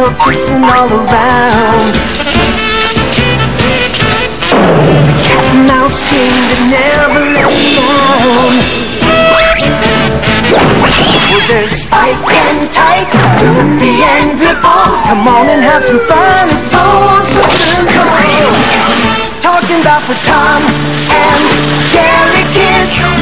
world chasing all around. It's a cat and mouse game that never lets down. Well, there's Spike and Tyke, Loopy and Dribble. Come on and have some fun, it's all so simple. Talking about the Tom and Jerry kids.